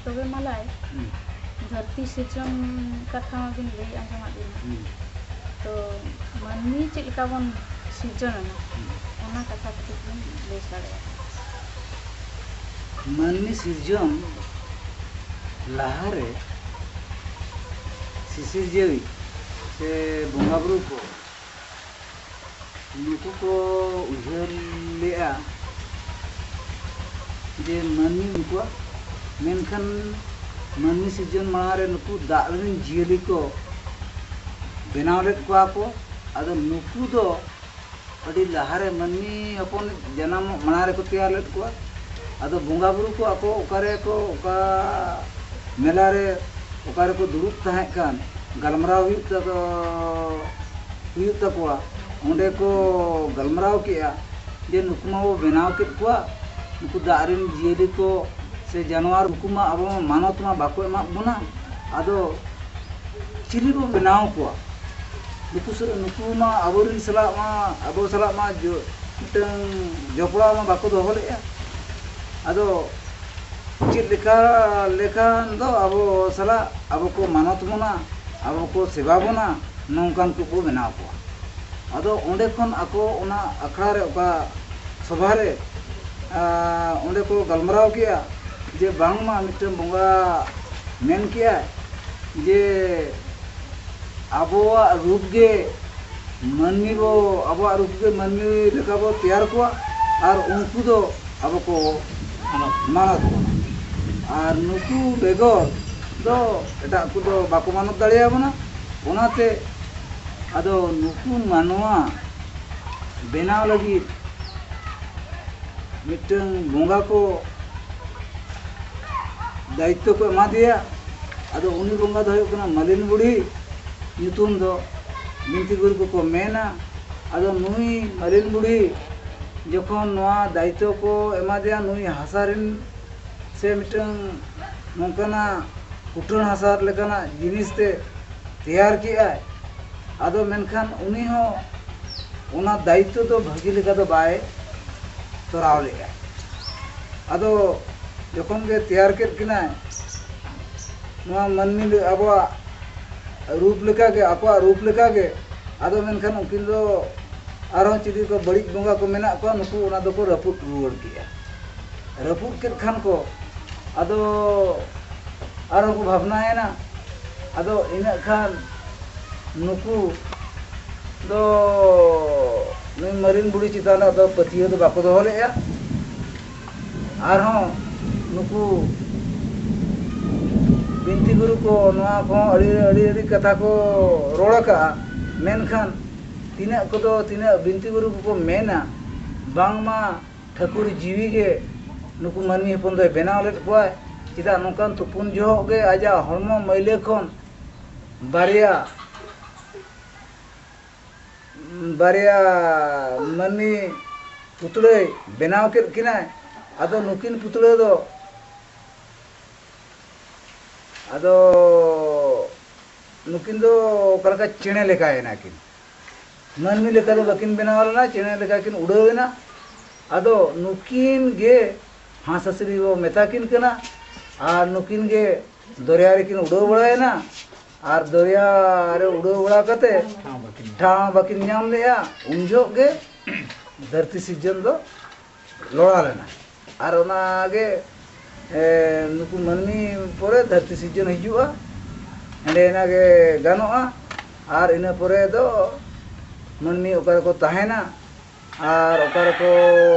तबे मालाय धरती सिर्जन कथा बिन लई आंजमा दिन तो मनमी चेलका बन सिर्जन ओना कथा बिन लई साड़े मनमी सिर्जन लाहारे सिसिरजेवी से बोंगा बुरु को नुकु को उजर लिया जे मनमी नुकुआ मेनखान मनमी सिर्जन मारे नुकु दारिन जियली को बनाव लेत को आदो नुकु दो अड़ी लाहारे मनमी अपन जन्म मारे को तैयार लेत को आदो बोंगा बुरु को आको ओकारे को ओका मेला रे ओकारे को दुरुप ताहे कान गलमराव हुयुत तकोआ ओंडे को गलमराव किया जे नुकु मा बनाव केत को नुकु दारिन जियली को से जानवर नुकु मा अब मानत मा बाको एमा बुना आदो चिली बो बनाव को नुकु मा अबोरिन सला मा अबो सला मा जो मिटन जपड़ा मा बाको दोहो लेया आदो चेद लेखान दो अबो सला अबो को मानत बोना अबो को सेवा बोना नौकान को बो बनाव को आदो ओंडे खन आको ओना अखड़ा रे ओका सभा रे ओंडे को गलमराव किया जे बांगमा मिटन बोंगा मेन किया जे आबोआ रूप गे मनमी बो आबोआ रूप गे मनमी लेका बो तैयार को और उनको दो आबो को मानत और नुकु बेगोर दो एटा को दो बाको मानत दाड़िया बना ओनाते आदो नुकु मानवा बेनाव लगी मिटन बोंगा को दायित्व को एमा दिया आदो उनी बोंगा दो हुयुग कना मलिन बुढ़ी ᱧᱩᱛᱩᱢ दो बिनती गुरु को मेना आदो नुई मलिन बुढ़ी जखन नोआ दायित्व को एमा दिया नुई हासारिन से मिटन नोंकना उठन हासार लेकाना जिनिस ते तैयार किया आदो मेनखान उनी हो ओना दायित्व तो भागी लेका दो बाय तोराव लेया आदो जखन के तैयार केत किना नोआ मनमी आबोआ रूप लेका के आपा रूप लेका के आदो मेनखान उनकिन दो आरो चिदी को बड़ी बोंगा को मेना को नुकु ओना दो को रपुट रुवर किया रपुट के खान को आदो आरो को भावना है ना आदो इना खान नुकु दो नई मरीन बुढ़ी चिताना दो पतियो दो बाको दो लेया आरो नुकु बिनती गुरु को नोआ को अड़ी कथा को रोड़ा का मेनखान तीना को दो तीना बिनती गुरु को मेना बांगमा ठाकुर जीवी के नुकु मनमी हपन दो बेनाव लेत को चिदा नोकान तुपुन जो गे आजा हरमो मैले खन बारिया मनमी पुतले बेनाव केत किना आदो नुकिन पुतले दो आदो नुकिन दो कलका चेणे लेका है नाकिन मनमी लेका दो बकिन बनावलना चेणे लेका किन उड़ावेना आदो नुकिन गे हांससरी वो मेताकिन कना आर नुकिन गे दरिया रे किन उड़ो बड़ायना आर दरिया रे उड़ो बड़ा कते ठाव बकिन नाम लेया उनजो गे धरती सिर्जन दो लोड़ा लेना आर ओना गे नुकु मनमी पोरे धरती सिर्जन हिजुआ एंडे एनागे गानोआ आर इना पोरे दो मनमी ओकारे को ताहेना आर ओकारे को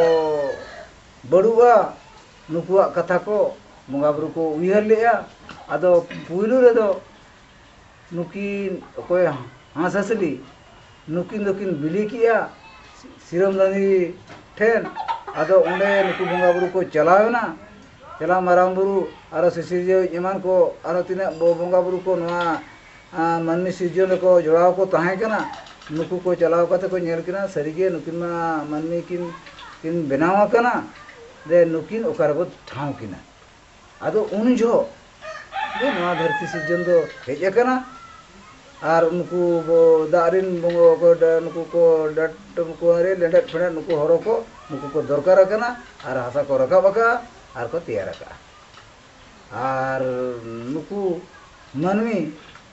बड़ुआ नुकुआ कथा को बोंगा बुरु को उयहर लेया आदो पुइलु रे दो नुकिन ओकोय हांसहसली नुकिन दोकिन बिली किया सिरम दानी ठेन आदो ओंडे नुकु बोंगा बुरु को चलावेना चला माराम बुरु आरो सिसिरजे एमान को आरो तिना बोंगा बुरु को नोआ मनमी सिर्जन को जोड़ाव को ताहे कना नुकु को चलाव कते को नेल किना सरीगे नुकिन मा मनमी किन बनावा कना दे नुकिन ओकार को ठाव किना आदो उन जो नोआ धरती सिर्जन दो हेज कना आर उनको दारिन बोंगो को नुकु को डट को रे लेडट फेडा नुकु हरो को नुकु को दरकार कना आर हासा को रका बका आर को तैयार का ᱟᱨ ᱱᱩᱠᱩ ᱢᱟᱹᱱᱢᱤ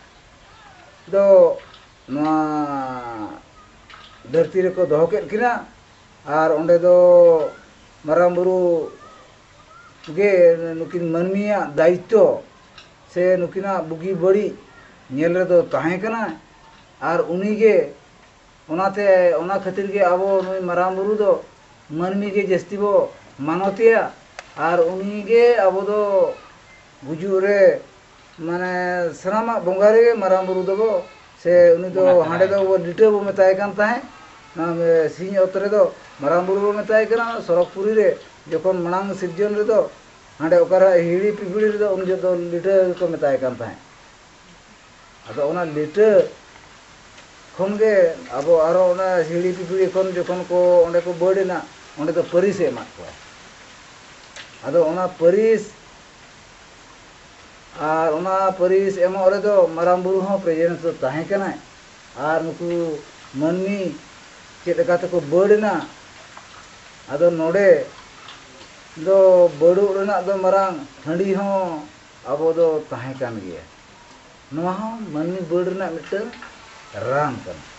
ᱫᱚ ᱱᱚᱣᱟ ᱫᱷᱟᱹᱨᱛᱤ ᱨᱮᱠᱚ ᱫᱚᱦᱚ ᱠᱮᱫ ᱠᱤᱱᱟ ᱟᱨ ᱚᱸᱰᱮ ᱫᱚ ᱢᱟᱨᱟᱝ ᱵᱩᱨᱩ ᱜᱮ ᱱᱩᱠᱤᱱ ᱢᱟᱹᱱᱢᱤᱭᱟᱜ ᱫᱟᱭᱤᱛᱛᱚ ᱥᱮ ᱱᱩᱠᱤᱱᱟᱜ ᱵᱩᱜᱤ ᱵᱟᱹᱲᱤᱡ ᱧᱮᱞ ᱨᱮᱫᱚ ᱛᱟᱦᱮᱸ ᱠᱟᱱᱟ ᱟᱨ ᱩᱱᱤᱜᱮ ᱚᱱᱟᱛᱮ ᱚᱱᱟ ᱠᱷᱟᱹᱛᱤᱨ ᱜᱮ ᱟᱵᱚ ᱱᱩᱭ ᱢᱟᱨᱟᱝ ᱵᱩᱨᱩ ᱫᱚ ᱢᱟᱹᱱᱢᱤ ᱜᱮ ᱡᱟᱹᱥᱛᱤ ᱵᱚ ᱢᱟᱱᱚᱛᱮᱭᱟ ᱟᱨ ᱩᱱᱤᱜᱮ ᱟᱵᱚ ᱫᱚ ᱜᱩᱡᱩᱜ ᱨᱮ ᱢᱟᱱᱮ ᱥᱟᱱᱟᱢᱟᱜ ᱵᱚᱸᱜᱟ ᱨᱮᱜᱮ ᱢᱟᱨᱟᱝ ᱵᱩᱨᱩ ᱫᱚᱵᱚ ᱥᱮ ᱩᱱᱤ ᱫᱚ ᱦᱟᱸᱰᱮ ᱫᱚ ᱞᱤᱴᱟᱹ ᱵᱚ ᱢᱮᱛᱟᱭ ᱠᱟᱱ ᱛᱟᱦᱮᱸᱫ ᱥᱤᱧ ᱚᱛ ᱨᱮᱫᱚ ᱢᱟᱨᱟᱝ ᱵᱩᱨᱩ ᱵᱚ ᱢᱮᱛᱟᱭ ᱠᱟᱱᱟ ᱥᱚᱨᱚᱜᱽᱯᱩᱨᱤ ᱨᱮ ᱡᱚᱠᱷᱚᱱ ᱢᱟᱲᱟᱝ ᱥᱤᱨᱡᱚᱱ ᱨᱮᱫᱚ ᱦᱟᱸᱰᱮ ᱚᱠᱟᱨᱮ ᱦᱤᱲᱤ ᱯᱤᱯᱤᱲᱤ ᱨᱮᱫᱚ ᱩᱱ ᱡᱚᱦᱚᱜ ᱫᱚ ᱞᱤᱴᱟᱹ ᱜᱮᱠᱚ ᱢᱮᱛᱟᱭ ᱠᱟᱱ ᱛᱟᱦᱮᱸᱫ ᱟᱫᱚ ᱚᱱᱟ ᱞᱤᱴᱟᱹ ᱠᱷᱚᱱᱜᱮ ᱟᱵᱚ ᱟᱨᱚ ᱚᱱᱟ ᱦᱤᱲᱤ ᱯᱤᱯᱤᱲᱤ ᱠᱷᱚᱱ ᱡᱚᱠᱷᱚᱱ ᱠᱚ ᱚᱸᱰᱮ ᱠᱚ ᱵᱟᱹᱰ ᱮᱱᱟ ᱚᱸᱰᱮ ᱫᱚ ᱯᱟᱹᱨᱤᱥᱮ ᱮᱢᱟᱫ ᱠᱚᱣᱟ ᱟᱫᱚ ᱚᱱᱟ ᱯᱟᱹᱨᱤᱥ ᱟᱨ ᱚᱱᱟ ᱯᱟᱹᱨᱤᱥ ᱮᱢᱚᱜ ᱨᱮᱫᱚ ᱢᱟᱨᱟᱝ ᱵᱩᱨᱩ ᱦᱚᱸ ᱯᱨᱮᱡᱮᱱᱥ ᱫᱚ ᱛᱟᱦᱮᱸ ᱠᱟᱱᱟᱭ ᱟᱨ ᱱᱩᱠᱩ ᱢᱟᱹᱱᱢᱤ ᱪᱮᱫ ᱞᱮᱠᱟ ᱛᱮᱠᱚ ᱵᱟᱹᱰ ᱮᱱᱟ ᱟᱫᱚ ᱱᱚᱰᱮ ᱫᱚ ᱵᱟᱹᱰᱚᱜ ᱨᱮᱱᱟᱜ ᱫᱚ ᱢᱟᱨᱟᱝ ᱦᱟᱺᱰᱤ ᱦᱚᱸ ᱟᱵᱚ ᱫᱚ ᱛᱟᱦᱮᱸ ᱠᱟᱱ ᱜᱮᱭᱟ ᱱᱚᱣᱟ ᱦᱚᱸ ᱢᱟᱹᱱᱢᱤ ᱵᱟᱹᱰ ᱨᱮᱱᱟᱜ ᱢᱤᱫᱴᱟᱝ ᱨᱟᱱ ᱠᱟᱱᱟ